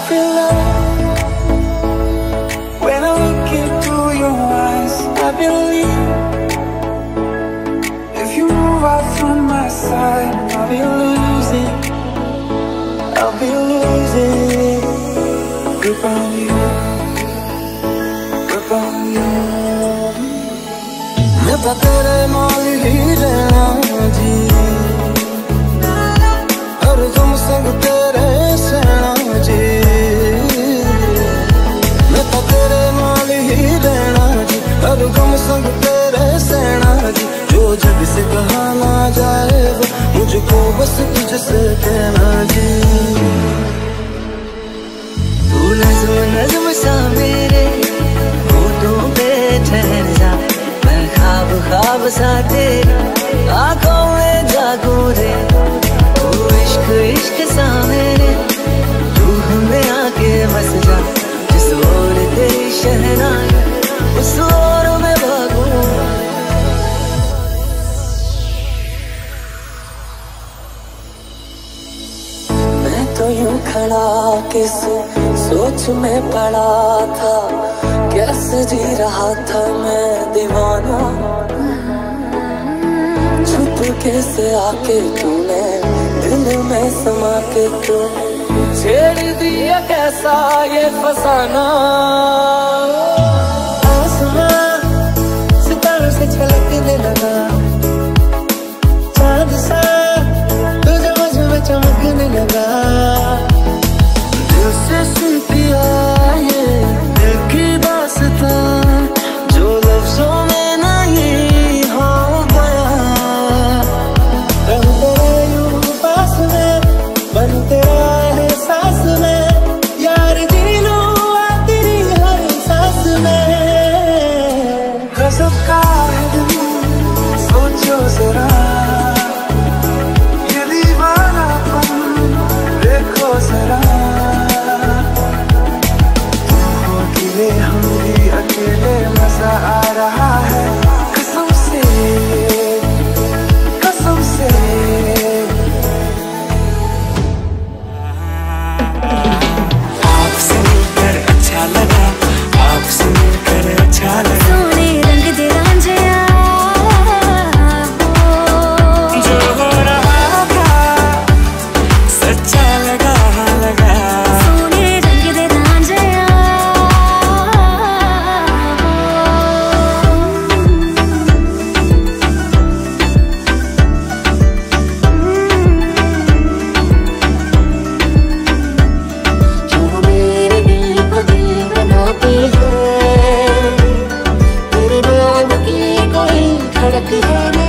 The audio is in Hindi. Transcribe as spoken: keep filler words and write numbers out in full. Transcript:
feel love when I look into your eyes. I believe if you move out from my side, I'll be losing, I'll be losing grip on you, grip on you. मैं तो तेरे नाल ही रहना जी, हर दम संग तेरे सहना जी। मैं तो तेरे नाल ही रहना जी, हर दम संग तेरे सहना जी। जो जग से कहा ना जाए वो मुझको बस तुझसे कहना जी। तू नज़्म नज़्म सा मेरे होठों पे ठहर जा, मैं ख्वाब ख्वाब सा तेरी आँखों में जागूं रे। तू इश्क इश्क सा मेरे रूह में आके बस जा, जिस ओर तेरी शहनाई उस ओर में भागूं। मैं तो यूं खड़ा किस सोच में पड़ा था, कैसे जी रहा था मैं दीवाना। छुप कैसे आके तूने दिल में समा के तू छेड़ दिया कैसा ये फसाना। आसमां सितारों से छलकने लगा, चांद सा तुझे मुझ में चमकने लगा। दिल से सुन पिया ये दिल की दास्तां, जो लफ्जों में नहीं हो गया। रहूं तेरे यूं पास में, बन तेरा एहसास में, यार जी लूं आ तेरी हर सांस में। गजब का है दिल सोचो जरा, ये दीवानापन देखो जरा। हम भी अकेले मजा आ रहा है, कसम से कसम से। आपसे मिलकर अच्छा लगा, आपसे मिलकर अच्छा लगा। सोने रंग दे रांझिया, जो हो रहा था सच्चा लगा लगा। सोने रंग दे रांझिया। धड़क है